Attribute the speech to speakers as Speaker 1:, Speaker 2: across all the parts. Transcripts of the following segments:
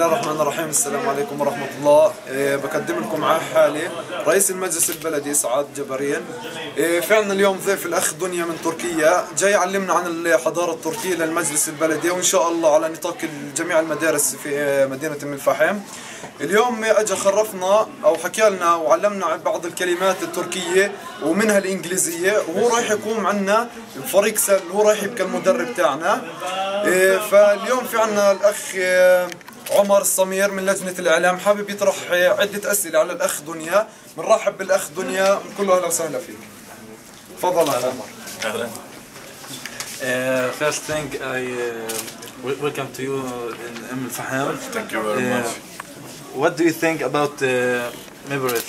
Speaker 1: الله الرحمن الرحيم. السلام عليكم ورحمة الله. بقدم لكم مع حالي رئيس المجلس البلدي سعاد جبرين. فعلا اليوم ضيف الأخ دنيا من تركيا جاي يعلمنا عن الحضارة التركية للمجلس البلدي، وإن شاء الله على نطاق جميع المدارس في مدينة أم الفحم. اليوم اجى خرفنا او حكى لنا وعلمنا بعض الكلمات التركيه ومنها الانجليزيه، وهو رايح يقوم عنا فريق سل، هو رايح يبقى المدرب تاعنا. فاليوم في عنا الاخ عمر الصمير من لجنه الاعلام، حابب يطرح عده اسئله على الاخ دنيا. بنرحب بالاخ دنيا، بنقول له اهلا وسهلا فيك. تفضل يا عمر.
Speaker 2: اهلا. First thing, I welcome to you in Umm al-Faham.
Speaker 3: Thank you very much.
Speaker 2: What do you think about Meberes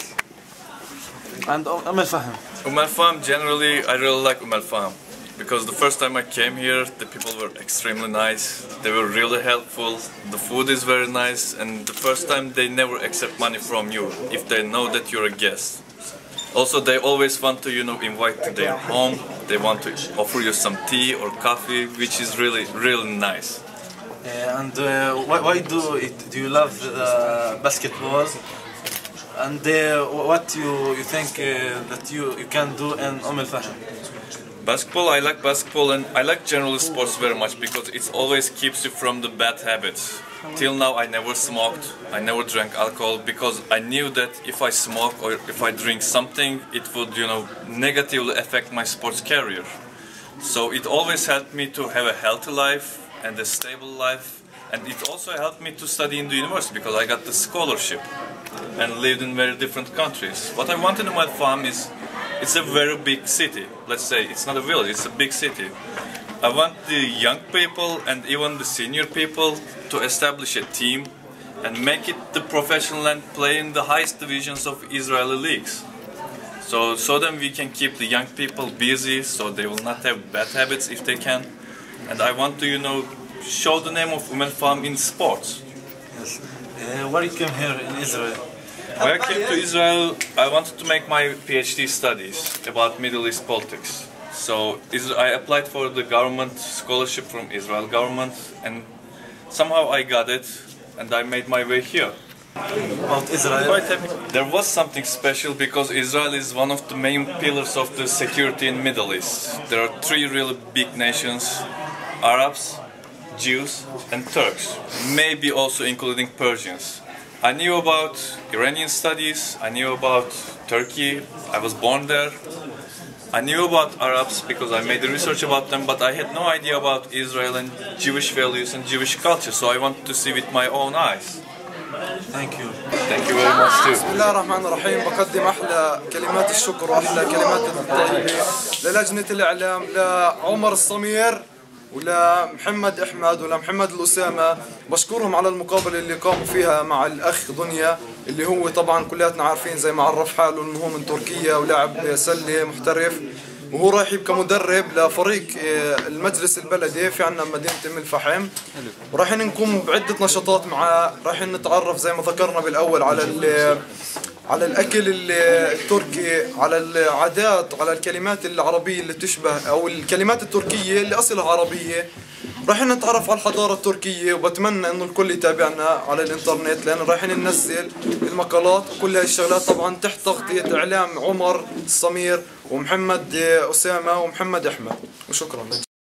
Speaker 2: and Umm al-Faham?
Speaker 3: Umm al-Faham, generally, I really like Umm al-Faham because the first time I came here, the people were extremely nice. They were really helpful. The food is very nice, and the first time they never accept money from you if they know that you're a guest. Also, they always want to, invite to their home. They want to offer you some tea or coffee, which is really, really nice.
Speaker 2: And why do you love basketball? And what you think that you can do in al-Faham?
Speaker 3: Basketball, I like basketball, and I like general sports very much because it always keeps you from the bad habits. Till now I never smoked, I never drank alcohol because I knew that if I smoke or if I drink something, it would, negatively affect my sports career. So it always helped me to have a healthy life and a stable life, and it also helped me to study in the university because I got the scholarship and lived in very different countries. What I want in Umm al-Faham is, it's a very big city. Let's say it's not a village, it's a big city. I want the young people and even the senior people to establish a team and make it the professional and play in the highest divisions of Israeli leagues. So then we can keep the young people busy so they will not have bad habits if they can. And I want to, show the name of Umm al-Faham in sports.
Speaker 2: Yes. Why you came here in Israel?
Speaker 3: When I came to Israel, I wanted to make my PhD studies about Middle East politics. So I applied for the government scholarship from Israel government, and somehow I got it, and I made my way here.
Speaker 2: About Israel?
Speaker 3: There was something special because Israel is one of the main pillars of the security in Middle East. There are three really big nations: Arabs, Jews, and Turks, maybe also including Persians. I knew about Iranian studies, I knew about Turkey, I was born there. I knew about Arabs because I made the research about them, but I had no idea about Israel and Jewish values and Jewish culture, so I wanted to see with my own eyes.
Speaker 2: Thank you.
Speaker 3: Thank you very much too.
Speaker 1: بسم الله الرحمن الرحيم. بقدم أحلى كلمات الشكر وأحلى كلمات الطيبة للجنة الإعلام، لعمر الصمير ولمحمد أحمد ولمحمد الأسامة. بشكرهم على المقابلة اللي قاموا فيها مع الأخ دنيا، اللي هو طبعا كلياتنا عارفين زي ما عرف حاله إنه هو من تركيا ولاعب سلة محترف، وهو رايح يبقى مدرب لفريق المجلس البلدي في عنا مدينة أم الفحم. ورايحين نقوم بعدة نشاطات معاه، رايحين نتعرف زي ما ذكرنا بالأول على الأكل التركي، على العادات، على الكلمات العربية اللي تشبه أو الكلمات التركية اللي أصلها عربية. رايحين نتعرف على الحضارة التركية، وبتمنى إنه الكل يتابعنا على الإنترنت لأن رايحين ننزل المقالات وكل هاي الشغلات طبعا تحت تغطية إعلام عمر الصمير ومحمد أسامة ومحمد أحمد. وشكرا.